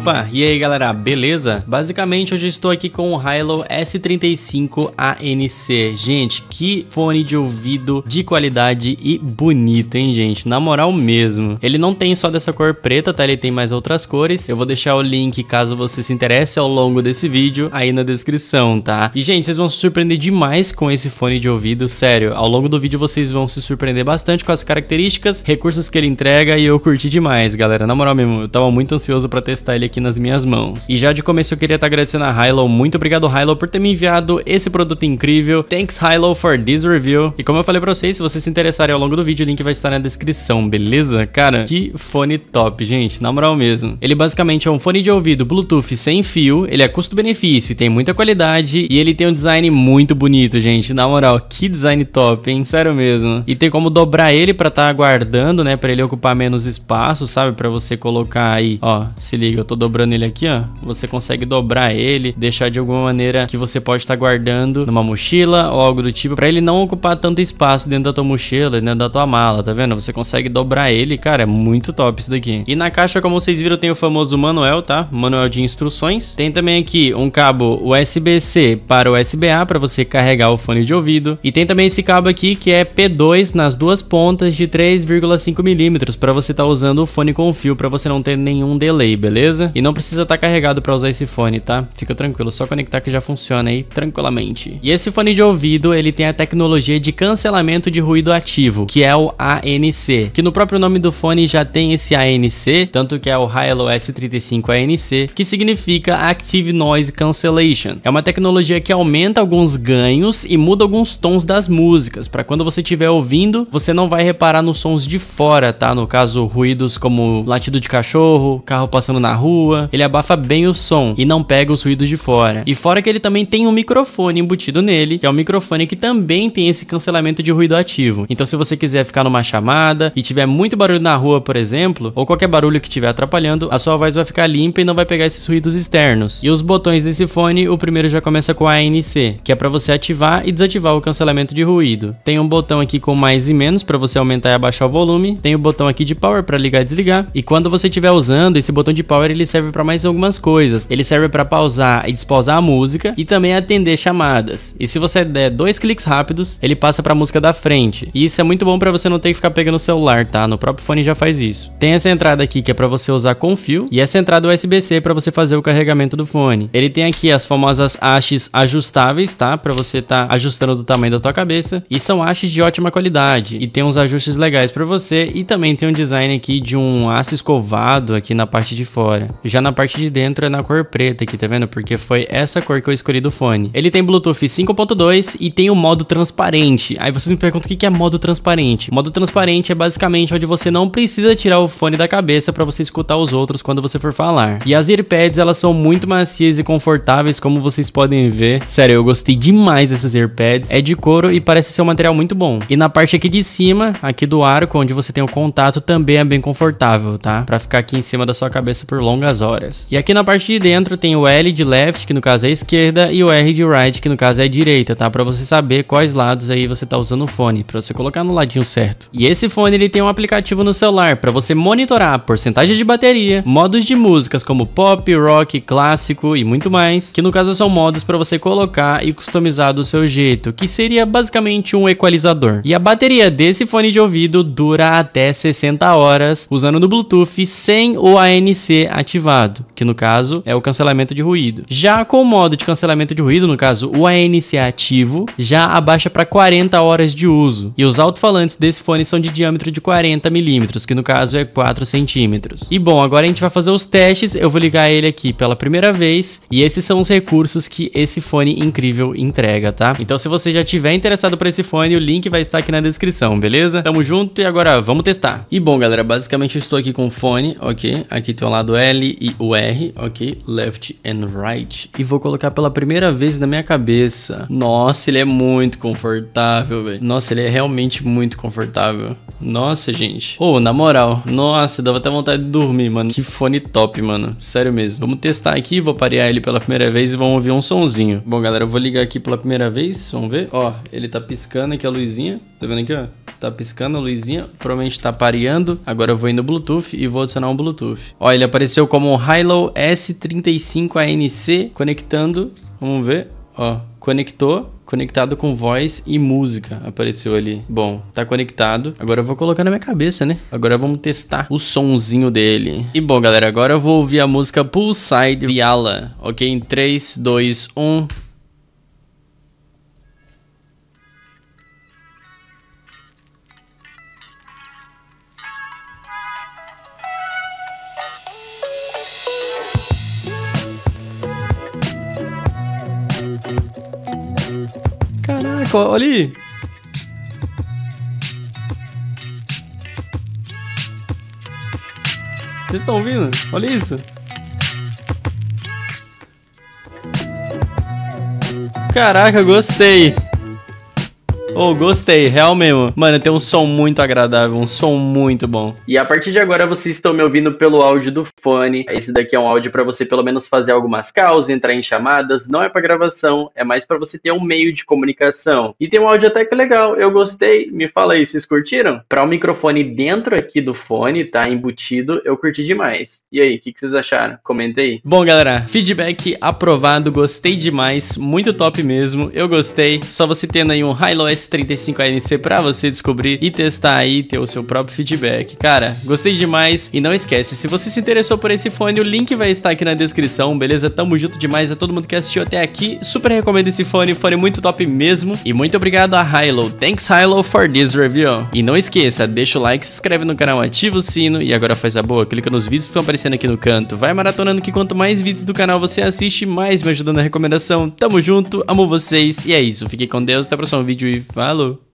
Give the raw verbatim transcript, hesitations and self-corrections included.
Opa, e aí galera, beleza? Basicamente hoje eu estou aqui com o Hilo S trinta e cinco A N C. Gente, que fone de ouvido de qualidade e bonito, hein gente? Na moral mesmo. Ele não tem só dessa cor preta, tá? Ele tem mais outras cores. Eu vou deixar o link caso você se interesse ao longo desse vídeo aí na descrição, tá? E gente, vocês vão se surpreender demais com esse fone de ouvido, sério. Ao longo do vídeo vocês vão se surpreender bastante com as características, recursos que ele entrega e eu curti demais, galera. Na moral mesmo, eu tava muito ansioso pra testar ele aqui nas minhas mãos. E já de começo eu queria estar agradecendo a Hilo. Muito obrigado, Hilo, por ter me enviado esse produto incrível. Thanks, Hilo, for this review. E como eu falei pra vocês, se vocês se interessarem ao longo do vídeo, o link vai estar na descrição, beleza? Cara, que fone top, gente. Na moral mesmo. Ele basicamente é um fone de ouvido Bluetooth sem fio. Ele é custo-benefício e tem muita qualidade. E ele tem um design muito bonito, gente. Na moral, que design top, hein? Sério mesmo. E tem como dobrar ele pra estar guardando, né? Pra ele ocupar menos espaço, sabe? Pra você colocar aí, ó. Se liga, eu tô dobrando ele aqui, ó. Você consegue dobrar ele, deixar de alguma maneira que você pode estar guardando numa mochila ou algo do tipo, pra ele não ocupar tanto espaço dentro da tua mochila, dentro da tua mala, tá vendo? Você consegue dobrar ele, cara, é muito top isso daqui. E na caixa, como vocês viram, tem o famoso manual, tá? Manual de instruções. Tem também aqui um cabo U S B C para U S B A para você carregar o fone de ouvido. E tem também esse cabo aqui que é P dois nas duas pontas de três vírgula cinco milímetros para você estar usando o fone com fio para você não ter nenhum delay, beleza? E não precisa estar carregado para usar esse fone, tá? Fica tranquilo, só conectar que já funciona aí tranquilamente. E esse fone de ouvido, ele tem a tecnologia de cancelamento de ruído ativo, que é o A N C, que no próprio nome do fone já tem esse A N C, tanto que é o Hilo S trinta e cinco A N C, que significa Active Noise Cancellation. É uma tecnologia que aumenta alguns ganhos e muda alguns tons das músicas, para quando você estiver ouvindo, você não vai reparar nos sons de fora, tá? No caso, ruídos como latido de cachorro, carro passando na rua, ele abafa bem o som e não pega os ruídos de fora. E fora que ele também tem um microfone embutido nele, que é um microfone que também tem esse cancelamento de ruído ativo. Então se você quiser ficar numa chamada e tiver muito barulho na rua, por exemplo, ou qualquer barulho que estiver atrapalhando, a sua voz vai ficar limpa e não vai pegar esses ruídos externos. E os botões desse fone, o primeiro já começa com A N C, que é para você ativar e desativar o cancelamento de ruído. Tem um botão aqui com mais e menos para você aumentar e abaixar o volume. Tem o botão aqui de power para ligar e desligar. E quando você estiver usando esse botão de power, ele serve para mais algumas coisas. Ele serve para pausar e despausar a música e também atender chamadas. E se você der dois cliques rápidos, ele passa para a música da frente. E isso é muito bom para você não ter que ficar pegando o celular, tá? No próprio fone já faz isso. Tem essa entrada aqui que é para você usar com fio e essa entrada U S B C para você fazer o carregamento do fone. Ele tem aqui as famosas hastes ajustáveis, tá? Para você tá ajustando do tamanho da tua cabeça. E são hastes de ótima qualidade e tem uns ajustes legais para você e também tem um design aqui de um aço escovado aqui na parte de fora. Já na parte de dentro é na cor preta aqui, tá vendo? Porque foi essa cor que eu escolhi do fone. Ele tem Bluetooth cinco ponto dois e tem o modo transparente. Aí vocês me perguntam o que é modo transparente. Modo transparente é basicamente onde você não precisa tirar o fone da cabeça para você escutar os outros quando você for falar. E as earpads, elas são muito macias e confortáveis, como vocês podem ver. Sério, eu gostei demais dessas earpads. É de couro e parece ser um material muito bom. E na parte aqui de cima, aqui do arco, onde você tem o contato, também é bem confortável, tá? Pra ficar aqui em cima da sua cabeça por longas horas. E aqui na parte de dentro tem o L de left, que no caso é a esquerda, e o R de right, que no caso é a direita, tá? Pra você saber quais lados aí você tá usando o fone, pra você colocar no ladinho certo. E esse fone, ele tem um aplicativo no celular pra você monitorar a porcentagem de bateria, modos de músicas como pop, rock, clássico e muito mais, que no caso são modos pra você colocar e customizar do seu jeito, que seria basicamente um equalizador. E a bateria desse fone de ouvido dura até sessenta horas, usando no Bluetooth sem o A N C ativado, que no caso é o cancelamento de ruído. Já com o modo de cancelamento de ruído, no caso o A N C ativo, já abaixa para quarenta horas de uso. E os alto-falantes desse fone são de diâmetro de quarenta milímetros, que no caso é quatro centímetros. E bom, agora a gente vai fazer os testes. Eu vou ligar ele aqui pela primeira vez e esses são os recursos que esse fone incrível entrega, tá? Então se você já tiver interessado por esse fone, o link vai estar aqui na descrição, beleza? Tamo junto e agora vamos testar. E bom, galera, basicamente eu estou aqui com o fone, ok? Aqui tem o lado L e o R, ok? Left and right. E vou colocar pela primeira vez na minha cabeça. Nossa, ele é muito confortável, velho. Nossa, ele é realmente muito confortável. Nossa, gente. Oh, na moral. Nossa, dava até vontade de dormir, mano. Que fone top, mano. Sério mesmo. Vamos testar aqui, vou parear ele pela primeira vez e vamos ouvir um sonzinho. Bom, galera, eu vou ligar aqui pela primeira vez. Vamos ver. Ó, ele tá piscando aqui a luzinha. Tá vendo aqui, ó? Tá piscando a luzinha, provavelmente tá pareando. Agora eu vou ir no Bluetooth e vou adicionar um Bluetooth. Ó, ele apareceu como um Hilo S trinta e cinco A N C, conectando. Vamos ver, ó, conectou. Conectado com voz e música, apareceu ali. Bom, tá conectado. Agora eu vou colocar na minha cabeça, né? Agora vamos testar o sonzinho dele. E bom, galera, agora eu vou ouvir a música Poolside Viala. Ok, em três, dois, um... Caraca, olha aí. Vocês estão ouvindo? Olha isso. Caraca, gostei. Oh, gostei, real mesmo. Mano, tem um som muito agradável, um som muito bom. E a partir de agora vocês estão me ouvindo pelo áudio do fone. Esse daqui é um áudio pra você pelo menos fazer algumas calls, entrar em chamadas. Não é pra gravação, é mais pra você ter um meio de comunicação. E tem um áudio até que legal, eu gostei. Me fala aí, vocês curtiram? Pra um microfone dentro aqui do fone, tá, embutido, eu curti demais. E aí, o que, que vocês acharam? Comenta aí. Bom, galera, feedback aprovado, gostei demais, muito top mesmo, eu gostei. Só você tendo aí um Hilo S trinta e cinco A N C pra você descobrir e testar aí, ter o seu próprio feedback. Cara, gostei demais e não esquece, se você se interessou por esse fone, o link vai estar aqui na descrição, beleza? Tamo junto demais a todo mundo que assistiu até aqui, super recomendo esse fone, fone muito top mesmo. E muito obrigado a Hilo, thanks Hilo for this review. E não esqueça, deixa o like, se inscreve no canal, ativa o sino e agora faz a boa, clica nos vídeos que estão aparecendo aqui no canto. Vai maratonando que quanto mais vídeos do canal você assiste, mais me ajuda na recomendação. Tamo junto, amo vocês e é isso, fiquem com Deus, até o próximo vídeo e falou!